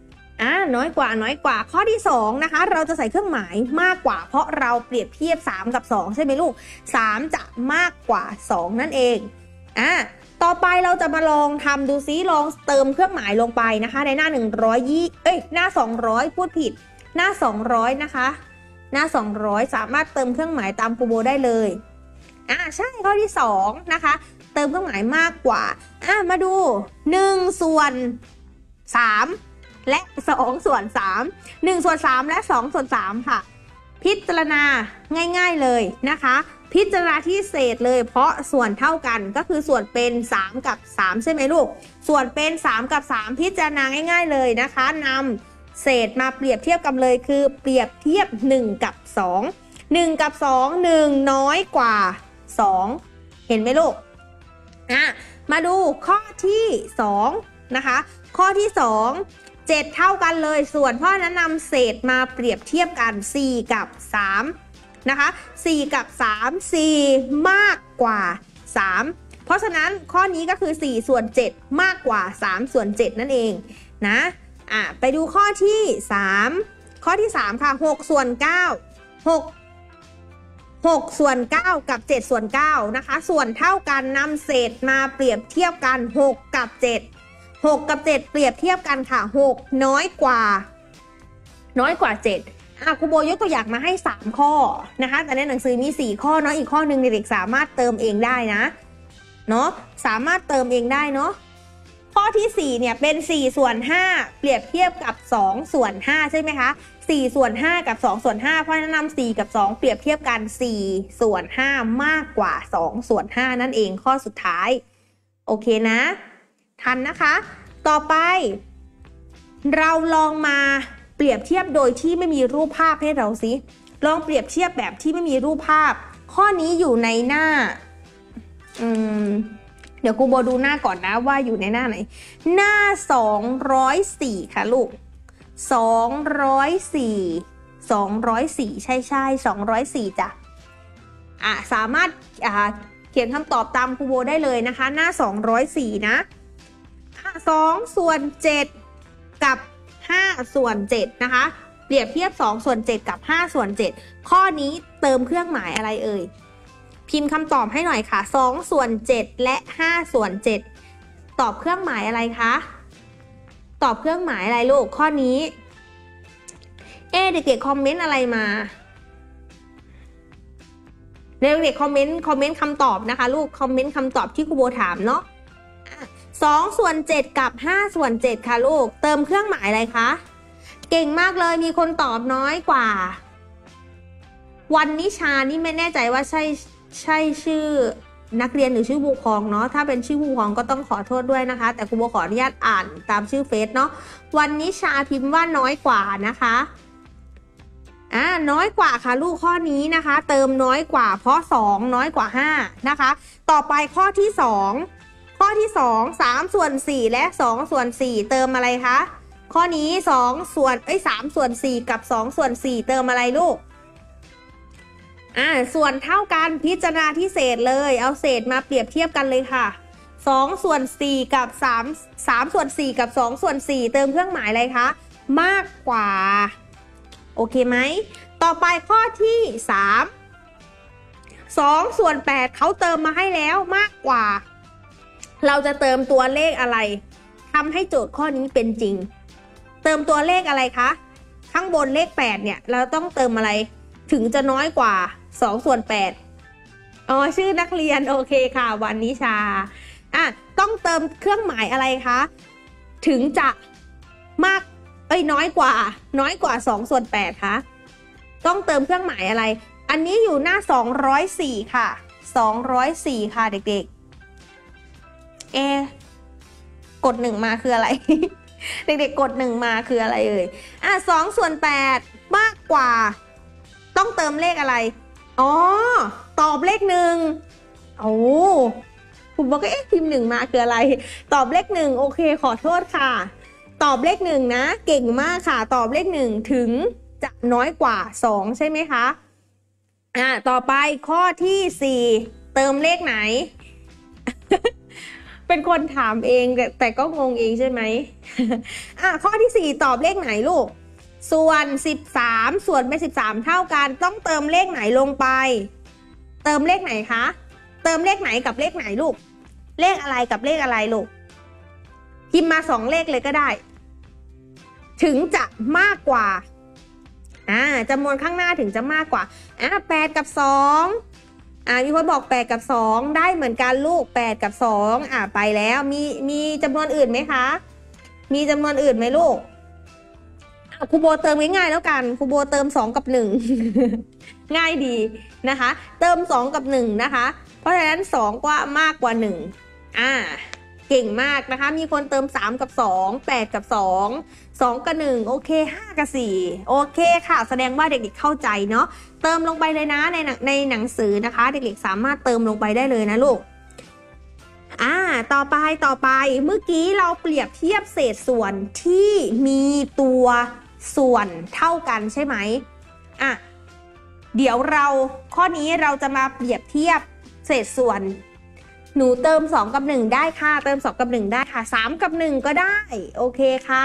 อ่าน้อยกว่าน้อยกว่าข้อที่สองนะคะเราจะใส่เครื่องหมายมากกว่าเพราะเราเปรียบเทียบสามกับสองใช่ไหมลูกสามจะมากกว่าสองนั่นเองอ่าต่อไปเราจะมาลองทำดูซิลองเติมเครื่องหมายลงไปนะคะในหน้าหนึ่งร้อยยี่เอ้ยหน้าสองร้อยพูดผิดหน้าสองร้อยนะคะหน้าสองร้อยสามารถเติมเครื่องหมายตามครูโบได้เลยอ่าใช่ข้อที่สองนะคะเติมเครื่องหมายมากกว่าอ่ามาดูหนึ่งส่วนสามและสองส่วนสาม หนึ่งส่วนสามและสองส่วนสามค่ะพิจารณาง่ายๆเลยนะคะพิจารณาที่เศษเลยเพราะส่วนเท่ากันก็คือส่วนเป็นสามกับสามใช่ไหมลูกส่วนเป็นสามกับสามพิจารณาง่ายๆเลยนะคะนำเศษมาเปรียบเทียบกันเลยคือเปรียบเทียบหนึ่งกับสอง หนึ่งกับสอง หนึ่งน้อยกว่าสองเห็นไหมลูกอ่ะมาดูข้อที่สองนะคะข้อที่สองเจ็ดเท่ากันเลยส่วนเพราะนั้นนำเศษมาเปรียบเทียบกันสี่กับสามนะคะสี่กับสาม สี่มากกว่าสามเพราะฉะนั้นข้อนี้ก็คือสี่ส่วนเจ็ดมากกว่าสามส่วนเจ็ดนั่นเองนะอ่ะไปดูข้อที่สามข้อที่สามค่ะหกส่วนเก้า หก หกส่วนเก้ากับเจ็ดส่วนเก้านะคะส่วนเท่ากันนำเศษมาเปรียบเทียบกันหกกับเจ็ด หกกับเจ็ดเปรียบเทียบกันค่ะหกน้อยกว่าน้อยกว่าเจ็ดอ่ะครูโบยกตัวอย่างมาให้สามข้อนะคะแต่ในหนังสือมีสี่ข้อเนาะอีกข้อหนึ่งเด็กๆสามารถเติมเองได้นะเนาะสามารถเติมเองได้เนาะข้อที่สี่เนี่ยเป็นสี่ส่วนห้าเปรียบเทียบกับสองส่วนห้าใช่ไหมคะสี่ส่วนห้ากับสองส่วนห้าเพราะฉะนั้นนำสี่กับสองเปรียบเทียบกันสี่ส่วนห้ามากกว่าสองส่วนห้านั่นเองข้อสุดท้ายโอเคนะทันนะคะต่อไปเราลองมาเปรียบเทียบโดยที่ไม่มีรูปภาพให้เราสิลองเปรียบเทียบแบบที่ไม่มีรูปภาพข้อนี้อยู่ในหน้าอืมเดี๋ยวครูโบดูหน้าก่อนนะว่าอยู่ในหน้าไหนหน้าสองร้อยสี่ค่ะลูกสองร้อยสี่สองร้อยสี่ใช่ใช่สองร้อยสี่จ้ะอ่ะสามารถอ่าเขียนคำตอบตามครูโบได้เลยนะคะหน้าสองร้อยสี่นะสองส่วนเจ็ดกับห้าส่วนเจ็ดนะคะเปรียบเทียบสองส่วนเจ็ดกับห้าส่วนเจ็ดข้อนี้เติมเครื่องหมายอะไรเอ่ยพิมพ์คำตอบให้หน่อยค่ะสองส่วนเจ็ดและห้าส่วนเจ็ดตอบเครื่องหมายอะไรคะตอบเครื่องหมายอะไรลูกข้อนี้เอ๊เด็กๆคอมเมนต์อะไรมาเด็กๆคอมเมนต์คอมเมนต์คำตอบนะคะลูกคอมเมนต์คำตอบที่ครูโบถามเนาะสองส่วนเจ็ดกับห้าส่วนเจ็ดค่ะลูกเติมเครื่องหมายอะไรคะเก่งมากเลยมีคนตอบน้อยกว่าวันนิชานี่ไม่แน่ใจว่าใช่ใช่ชื่อนักเรียนหรือชื่อผู้ปกครองเนาะถ้าเป็นชื่อผู้ปกครองก็ต้องขอโทษด้วยนะคะแต่ครูโบขออนุญาตอ่านตามชื่อเฟซเนาะวันนิชาพิมพ์ว่าน้อยกว่านะคะอ่าน้อยกว่าค่ะลูกข้อนี้นะคะเติมน้อยกว่าเพราะสองน้อยกว่าห้านะคะต่อไปข้อที่สองข้อที่สอง สามส่วนสี่และสองส่วนสี่เติมอะไรคะข้อนี้สองส่วนเอ้ยสามส่วนสี่กับสองส่วนสี่เติมอะไรลูกอ่าส่วนเท่ากันพิจารณาที่เศษเลยเอาเศษมาเปรียบเทียบกันเลยค่ะสองส่วนสี่กับสาม สามส่วนสี่กับสองส่วนสี่เติมเครื่องหมายอะไรคะมากกว่าโอเคไหมต่อไปข้อที่สามสองส่วนแปดเขาเติมมาให้แล้วมากกว่าเราจะเติมตัวเลขอะไรทำให้โจทย์ข้อนี้เป็นจริงเติมตัวเลขอะไรคะข้างบนเลขแปดเนี่ยเราต้องเติมอะไรถึงจะน้อยกว่าสองส่วนแปดอ๋อชื่อนักเรียนโอเคค่ะวันนิชาอ่ะต้องเติมเครื่องหมายอะไรคะถึงจะมากเอ้ยน้อยกว่าน้อยกว่าสองส่วนแปดคะต้องเติมเครื่องหมายอะไรอันนี้อยู่หน้าสองร้อยสี่ค่ะสองร้อยสี่ค่ะเด็กๆเอกดหนึ่งมาคืออะไร เด็กๆกดหนึ่งมาคืออะไรเอ่ยอ่ะสองส่วนแปดมากกว่าต้องเติมเลขอะไรอ๋อตอบเลขหนึ่งโอ้ผมบอกว่าเอ๊ะพิมพ์หนึ่งมาคืออะไรตอบเลขหนึ่งโอเคขอโทษค่ะตอบเลขหนึ่งนะเก่งมากค่ะตอบเลขหนึ่งถึงจะน้อยกว่าสองใช่ไหมคะอ่ะต่อไปข้อที่สี่เติมเลขไหน ไปเป็นคนถามเองแต่แต่ก็งงเองใช่ไหม อ่ะข้อที่สี่ตอบเลขไหนลูกส่วนสิบสามส่วนเป็นสิบสามเท่ากันต้องเติมเลขไหนลงไปเติมเลขไหนคะเติมเลขไหนกับเลขไหนลูกเลขอะไรกับเลขอะไรลูกพิมพ์มาสองเลขเลยก็ได้ถึงจะมากกว่าอ่าจำนวนข้างหน้าถึงจะมากกว่าอ่าแปดกับสองอ่ามีคนบอกแปดกับสองได้เหมือนกันลูกแปดกับสองอ่าไปแล้วมีมีจำนวนอื่นไหมคะมีจำนวนอื่นไหมลูกครูโบเติมง่ายๆแล้วกันครูโบเติมสองกับหนึ่ง ง่ายดีนะคะเติมสองกับหนึ่งนะคะเพราะฉะนั้นสองก็มากกว่าหนึ่งอ่าเก่งมากนะคะมีคนเติมสามกับสอง แปดกับสอง สองกับหนึ่งโอเคห้ากับสี่โอเคค่ะแสดงว่าเด็กๆเข้าใจเนาะเติมลงไปเลยนะในในหนังสือนะคะเด็กๆสามารถเติมลงไปได้เลยนะลูกอ่าต่อไปต่อไปเมื่อกี้เราเปรียบเทียบเศษส่วนที่มีตัวส่วนเท่ากันใช่ไหมอ่ะเดี๋ยวเราข้อนี้เราจะมาเปรียบเทียบเศษส่วนหนูเติมสองกับหนึ่งได้ค่ะเติมสองกับหนึ่งได้ค่ะสามกับหนึ่งก็ได้โอเคค่ะ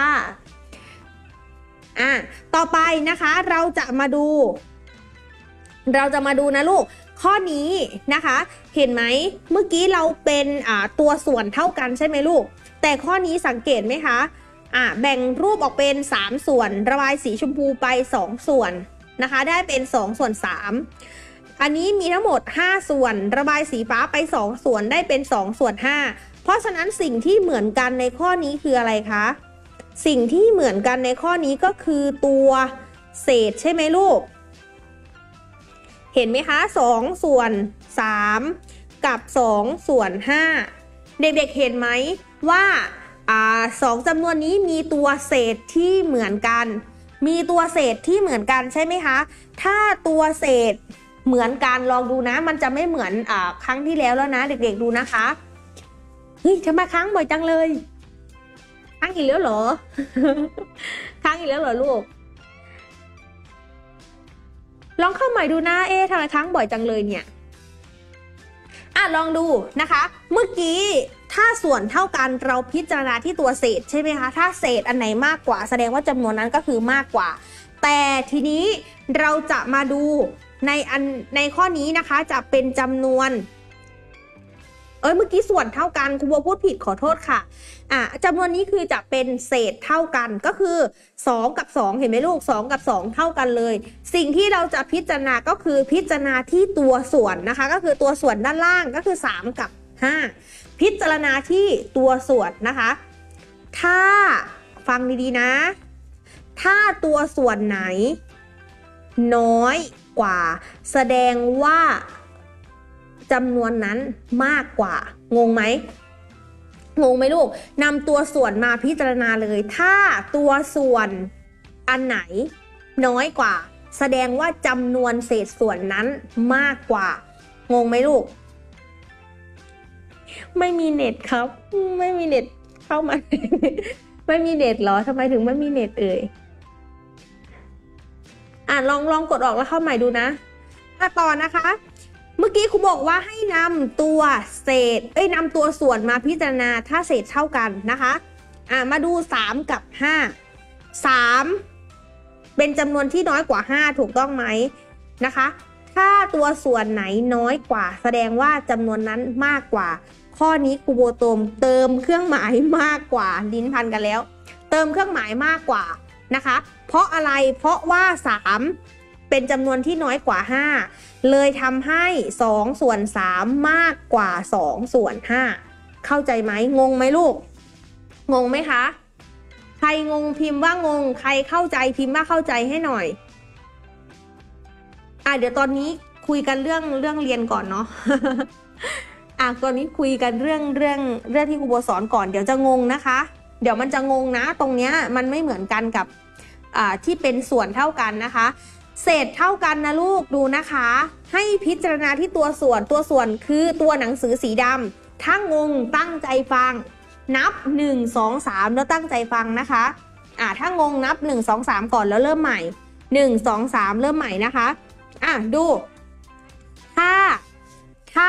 อ่ะต่อไปนะคะเราจะมาดูเราจะมาดูนะลูกข้อนี้นะคะเห็นไหมเมื่อกี้เราเป็นอ่าตัวส่วนเท่ากันใช่ไหมลูกแต่ข้อนี้สังเกตไหมคะอ่ะแบ่งรูปออกเป็นสามส่วนระบายสีชมพูไปสองส่วนนะคะได้เป็นสองส่วนสามอันนี้มีทั้งหมดห้าส่วนระบายสีฟ้าไปสองส่วนได้เป็นสองส่วนห้าเพราะฉะนั้นสิ่งที่เหมือนกันในข้อนี้คืออะไรคะสิ่งที่เหมือนกันในข้อนี้ก็คือตัวเศษใช่ไหมลูกเห็นไหมคะสองส่วนสามกับสองส่วนห้าเด็กๆเห็นไหมว่าอ่าสองจำนวนนี้มีตัวเศษที่เหมือนกันมีตัวเศษที่เหมือนกันใช่ไหมคะถ้าตัวเศษเหมือนกันลองดูนะมันจะไม่เหมือนอ่าครั้งที่แล้วแล้วนะเด็กๆดูนะคะเฮ้ยทำไมค้างบ่อยจังเลยค้างอีกแล้วเหรอ ค้างอีกแล้วเหรอลูกลองเข้าใหม่ดูนะเอ๊ะทำไมค้างบ่อยจังเลยเนี่ยอ่ะลองดูนะคะเมื่อกี้ถ้าส่วนเท่ากันเราพิจารณาที่ตัวเศษใช่ไหมคะถ้าเศษอันไหนมากกว่าแสดงว่าจำนวนนั้นก็คือมากกว่าแต่ทีนี้เราจะมาดูในอันในข้อนี้นะคะจะเป็นจำนวนเอ้ยเมื่อกี้ส่วนเท่ากันครูโบพูดผิดขอโทษค่ะอ่ะจำนวนนี้คือจะเป็นเศษเท่ากันก็คือสองกับสองเห็นไหมลูกสองกับสองเท่ากันเลยสิ่งที่เราจะพิจารณาก็คือพิจารณาที่ตัวส่วนนะคะก็คือตัวส่วนด้านล่างก็คือสามกับห้าพิจารณาที่ตัวส่วนนะคะถ้าฟังดีๆนะถ้าตัวส่วนไหนน้อยกว่าแสดงว่าจำนวนนั้นมากกว่างงไหมงงไหมลูกนำตัวส่วนมาพิจารณาเลยถ้าตัวส่วนอันไหนน้อยกว่าแสดงว่าจำนวนเศษส่วนนั้นมากกว่างงไหมลูกไม่มีเน็ตครับไม่มีเน็ตเข้ามา ไม่มีเน็ตเหรอทำไมถึงไม่มีเน็ตเอ่ยอ่ะลองลองกดออกแล้วเข้าใหม่ดูนะอ่ะต่อนะคะเมื่อกี้ครูบอกว่าให้นำตัวเศษเอ้ยนำตัวส่วนมาพิจารณาถ้าเศษเท่ากันนะคะอ่ะมาดูสามกับห้า สามเป็นจำนวนที่น้อยกว่าห้าถูกต้องไหมนะคะถ้าตัวส่วนไหนน้อยกว่าแสดงว่าจำนวนนั้นมากกว่าข้อนี้ครูโบเติมเติมเครื่องหมายมากกว่าลิ้นพันกันแล้วเติมเครื่องหมายมากกว่านะคะเพราะอะไรเพราะว่าสามเป็นจำนวนที่น้อยกว่าห้าเลยทำให้สองส่วนสามมากกว่าสองส่วนห้าเข้าใจไหมงงไหมลูกงงไหมคะใครงงพิมพ์ว่างงใครเข้าใจพิมพ์ว่าเข้าใจให้หน่อยอ่ะเดี๋ยวตอนนี้คุยกันเรื่องเรื่องเรียนก่อนเนาะ อ่ะตอนนี้คุยกันเรื่องเรื่องเรื่องที่ครูโบสอนก่อนเดี๋ยวจะงงนะคะเดี๋ยวมันจะงงนะตรงเนี้ยมันไม่เหมือนกันกับอ่าที่เป็นส่วนเท่ากันนะคะเศษเท่ากันนะลูกดูนะคะให้พิจารณาที่ตัวส่วนตัวส่วนคือตัวหนังสือสีดำถ้างงตั้งใจฟังนับหนึ่ง สอง สามแล้วตั้งใจฟังนะคะอ่าถ้างงนับหนึ่ง สอง สามก่อนแล้วเริ่มใหม่หนึ่ง สอง สามเริ่มใหม่นะคะอ่ะดูถ้าถ้า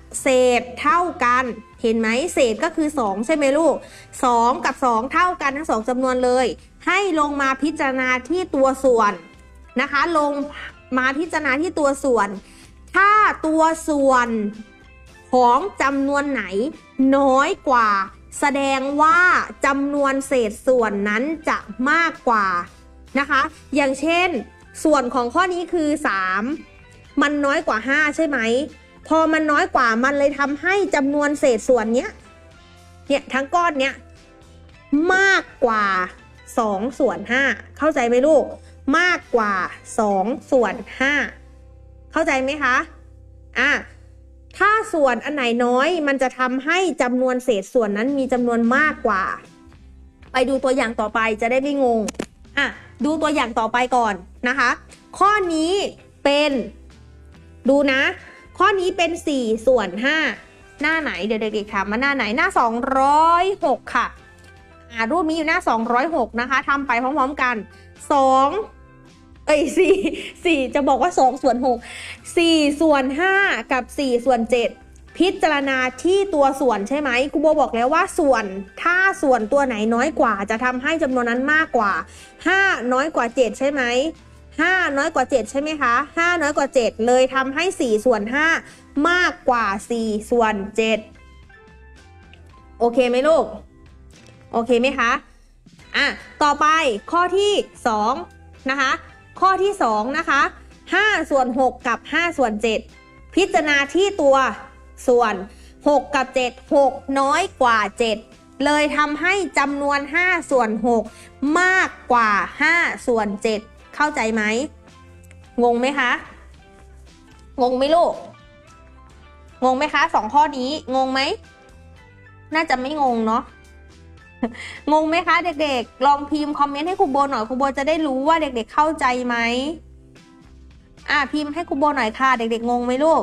เศษเท่ากันเห็นไหมเศษก็คือสองใช่ไหมลูกสองกับสองเท่ากันทั้งสองจำนวนเลยให้ลงมาพิจารณาที่ตัวส่วนนะคะลงมาพิจารณาที่ตัวส่วนถ้าตัวส่วนของจำนวนไหนน้อยกว่าแสดงว่าจำนวนเศษส่วนนั้นจะมากกว่านะคะอย่างเช่นส่วนของข้อนี้คือสามมันน้อยกว่าห้าใช่ไหมพอมันน้อยกว่ามันเลยทำให้จำนวนเศษส่วนเนี้ยเนี่ยทั้งก้อนเนี้ยมากกว่าสองส่วนห้าเข้าใจไหมลูกมากกว่าสองส่วนห้าเข้าใจไหมคะอ่ะถ้าส่วนอันไหนน้อยมันจะทำให้จำนวนเศษส่วนนั้นมีจำนวนมากกว่าไปดูตัวอย่างต่อไปจะได้ไม่งงอ่ะดูตัวอย่างต่อไปก่อนนะคะข้อนี้เป็นดูนะข้อนี้เป็นสี่ส่วนห้าหน้าไหนเดี๋ยวเด็กๆถามมาหน้าไหนหน้าสองร้อยหกค่ะอ่ารูปนี้อยู่หน้าสองร้อยหกนะคะทำไปพร้อมๆกันสองเอ้ยสี่สี่จะบอกว่าสองส่วนหกสี่ส่วนห้ากับสี่ส่วนเจ็ดพิจารณาที่ตัวส่วนใช่ไหมครูโบบอกแล้วว่าส่วนถ้าส่วนตัวไหนน้อยกว่าจะทำให้จำนวนนั้นมากกว่าห้าน้อยกว่าเจ็ดใช่ไหมห้าน้อยกว่าเจ็ดใช่ไหมคะห้าน้อยกว่าเจ็ดเลยทำให้สี่ส่วนห้ามากกว่าสี่ส่วนเจ็ดโอเคไหมลูกโอเคไหมคะอ่ะต่อไปข้อที่สองนะคะข้อที่สองนะคะห้าส่วนหกกับห้าส่วนเจ็ดพิจารณาที่ตัวส่วนหกกับเจ็ด หกน้อยกว่าเจ็ดเลยทำให้จำนวนห้าส่วนหกมากกว่าห้าส่วนเจ็ดเข้าใจไหมงงไหมคะงงไหมลูกงงไหมคะสองข้อนี้งงไหมน่าจะไม่งงเนาะงงไหมคะเด็กๆลองพิมพ์คอมเมนต์ให้ครูโบหน่อยครูโบจะได้รู้ว่าเด็กๆเข้าใจไหมอ่ะพิมพ์ให้ครูโบหน่อยค่ะเด็กๆงงไหมลูก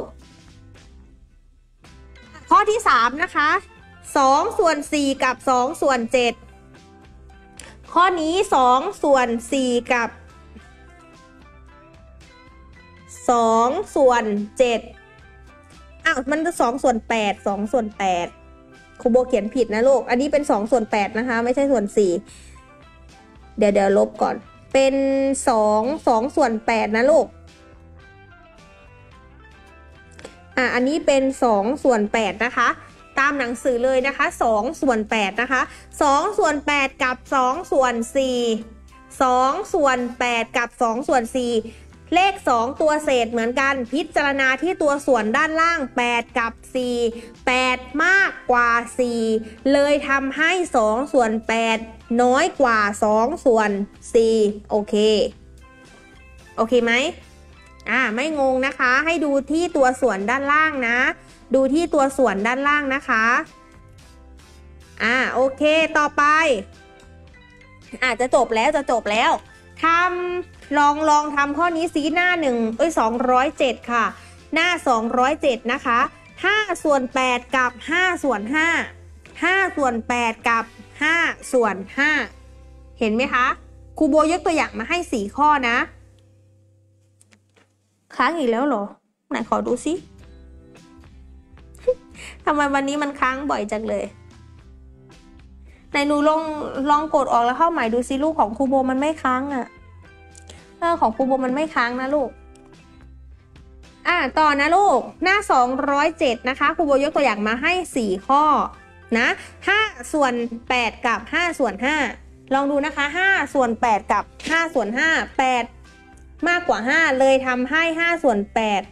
ข้อที่สามนะคะสองส่วนสี่กับสองส่วนเจ็ดข้อนี้สองส่วนสี่กับสองส่วนเจ็ดอ้าวมันสองส่วนแปดสองส่วนแปดครูโบเขียนผิดนะลูกอันนี้เป็นสองส่วนแปดนะคะไม่ใช่ส่วนสี่เดี๋ยวเดี๋ยวลบก่อนเป็นสองสองส่วนแปดนะลูกอ่ะอันนี้เป็นสองส่วนแปดนะคะตามหนังสือเลยนะคะสองส่วนแปดนะคะสองส่วนแปดกับสองส่วนสี่สองส่วนแปดกับสองส่วนสี่เลขสองตัวเศษเหมือนกันพิจารณาที่ตัวส่วนด้านล่างแปดกับสี่ แปดมากกว่าสี่เลยทำให้สองส่วนแปดน้อยกว่าสองส่วนสี่โอเคโอเคไหมอ่าไม่งงนะคะให้ดูที่ตัวส่วนด้านล่างนะดูที่ตัวส่วนด้านล่างนะคะอ่าโอเคต่อไปอาจจะจบแล้วจะจบแล้วทำลองลองทำข้อนี้สีหน้าหนึ่งเอ้ยสองร้อยเจ็ดค่ะหน้าสองร้อยเจ็ดนะคะห้าส่วนแปดกับห้าส่วนห้า ห้าส่วนแปดกับห้าส่วนห้าเห็นไหมคะครูโบยกตัวอย่างมาให้สี่ข้อนะค้างอีกแล้วเหรอไหนขอดูซิ ทำไมวันนี้มันค้างบ่อยจังเลยไหนหนูลองลองกดออกแล้วเข้าใหม่ดูซิลูกของครูโบมันไม่ค้างอ่ะเออของครูโบมันไม่ค้างนะลูกอ่ะต่อนะลูกหน้าสองร้อยเจ็ดนะคะครูโบยกตัวอย่างมาให้สี่ข้อนะห้าส่วนแปดกับห้าส่วนห้าลองดูนะคะห้าส่วนแปดกับห้าส่วนห้า แปดมากกว่าห้าเลยทำให้ห้าส่วนแปด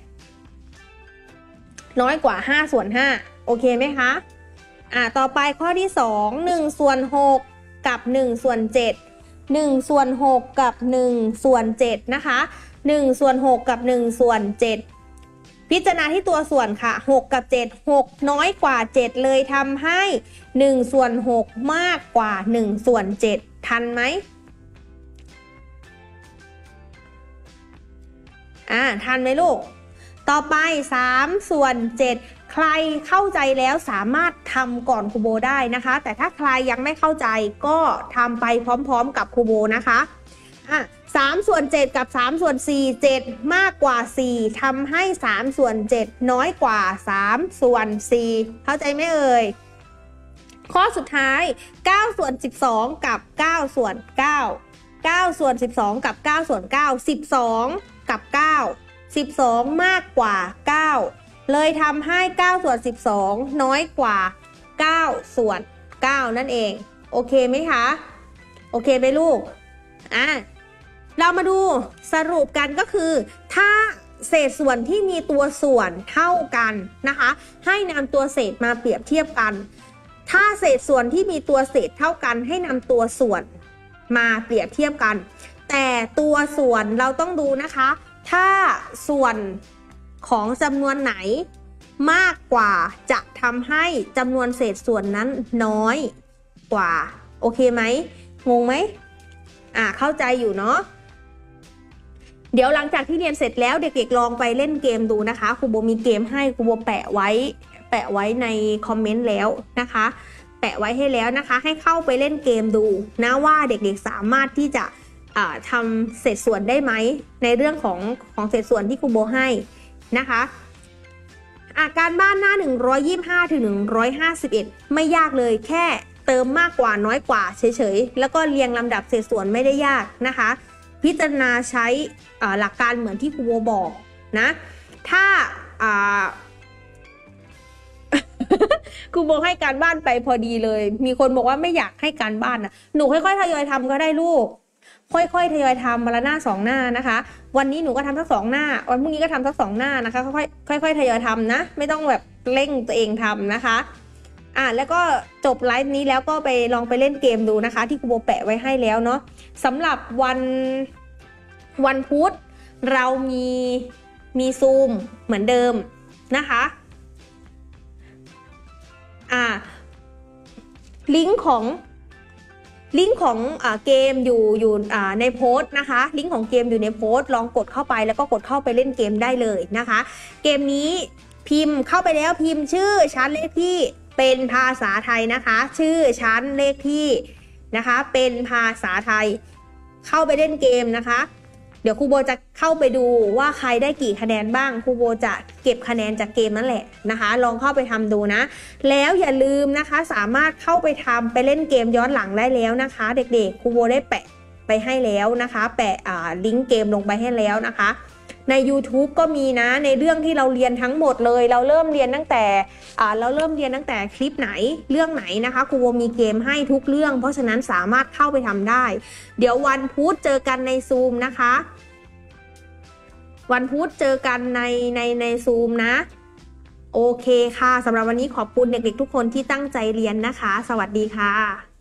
น้อยกว่าห้าส่วนห้าโอเคไหมคะอ่ะต่อไปข้อที่สอง หนึ่งส่วนหกกับหนึ่งส่วนเจ็ด หนึ่งส่วนหกกับหนึ่งส่วนเจ็ดนะคะหนึ่งส่วนหกกับหนึ่งส่วนเจ็ดพิจารณาที่ตัวส่วนค่ะหกกับเจ็ด หกน้อยกว่าเจ็ดเลยทำให้หนึ่งส่วนหกมากกว่าหนึ่งส่วนเจ็ดทันไหมอ่าทันไหมลูกต่อไปสามส่วนเจ็ดใครเข้าใจแล้วสามารถทำก่อนครูโบได้นะคะแต่ถ้าใครยังไม่เข้าใจก็ทำไปพร้อมๆกับครูโบนะคะอ่ะสามส่วนเจ็ดกับสามส่วนสี่ เจ็ดมากกว่าสี่ทำให้สามส่วนเจ็ดน้อยกว่าสามส่วนสี่เข้าใจไหมเอ่ยข้อสุดท้ายเก้าส่วนสิบสองกับเก้าส่วนเก้า เก้าส่วนสิบสองกับเก้าส่วนเก้า สิบสองกับเก้า สิบสองมากกว่าเก้าเลยทำให้เก้าส่วนสิบสองน้อยกว่าเก้าส่วนเก้านั่นเองโอเคไหมคะโอเคไหมลูกอ่ะเรามาดูสรุปกันก็คือถ้าเศษส่วนที่มีตัวส่วนเท่ากันนะคะให้นำตัวเศษมาเปรียบเทียบกันถ้าเศษส่วนที่มีตัวเศษเท่ากันให้นำตัวส่วนมาเปรียบเทียบกันแต่ตัวส่วนเราต้องดูนะคะถ้าส่วนของจำนวนไหนมากกว่าจะทำให้จำนวนเศษส่วนนั้นน้อยกว่าโอเคไหมงงไหมอ่าเข้าใจอยู่เนาะเดี๋ยวหลังจากที่เรียนเสร็จแล้วเด็กๆลองไปเล่นเกมดูนะคะครูโบมีเกมให้ครูโบแปะไว้แปะไว้ในคอมเมนต์แล้วนะคะแปะไว้ให้แล้วนะคะให้เข้าไปเล่นเกมดูนะว่าเด็กๆสามารถที่จะทำเศษส่วนได้ไหมในเรื่องของของเศษส่วนที่ครูโบให้นะคะอาการบ้านหน้าหนึ่งร้อยยี่สิบห้าถึงหนึ่งร้อยห้าสิบเอ็ดไม่ยากเลยแค่เติมมากกว่าน้อยกว่าเฉยๆแล้วก็เรียงลำดับเศษส่วนไม่ได้ยากนะคะพิจารณาใช้หลักการเหมือนที่ครูโบบอกนะถ้าครูโบให้การบ้านไปพอดีเลยมีคนบอกว่าไม่อยากให้การบ้านนะหนูค่อยๆทยอยทำก็ได้ลูกค่อยๆทยอยทำวันละหน้าสองหน้านะคะวันนี้หนูก็ทำสักสองหน้าวันพรุ่งนี้ก็ทำสักสองหน้านะคะค่อยๆค่อยๆทยอยทำนะไม่ต้องแบบเร่งตัวเองทำนะคะอ่ะแล้วก็จบไลฟ์นี้แล้วก็ไปลองไปเล่นเกมดูนะคะที่ครูโบแปะไว้ให้แล้วเนาะสำหรับวันวันพุธเรามีมีซูมเหมือนเดิมนะคะอ่าลิงก์ของลิงก์ของอ่าเกมอยู่อยู่อ่าในโพสต์นะคะลิงก์ของเกมอยู่ในโพสต์ลองกดเข้าไปแล้วก็กดเข้าไปเล่นเกมได้เลยนะคะเกมนี้พิมพ์เข้าไปแล้วพิมพ์ชื่อชั้นเลขที่เป็นภาษาไทยนะคะชื่อชั้นเลขที่นะคะเป็นภาษาไทยเข้าไปเล่นเกมนะคะเดี๋ยวครูโบจะเข้าไปดูว่าใครได้กี่คะแนนบ้างครูโบจะเก็บคะแนนจากเกมนั่นแหละนะคะลองเข้าไปทำดูนะแล้วอย่าลืมนะคะสามารถเข้าไปทำไปเล่นเกมย้อนหลังได้แล้วนะคะเด็กๆครูโบได้แปะไปให้แล้วนะคะแปะอ่าลิงก์เกมลงไปให้แล้วนะคะใน ยูทูบ ก็มีนะในเรื่องที่เราเรียนทั้งหมดเลยเราเริ่มเรียนตั้งแต่อ่าเราเริ่มเรียนตั้งแต่คลิปไหนเรื่องไหนนะคะครูโบมีเกมให้ทุกเรื่องเพราะฉะนั้นสามารถเข้าไปทำได้เดี๋ยววันพุธเจอกันในซูมนะคะวันพุธเจอกันในในในซูมนะโอเคค่ะสำหรับวันนี้ขอบคุณเด็กๆทุกคนที่ตั้งใจเรียนนะคะสวัสดีค่ะ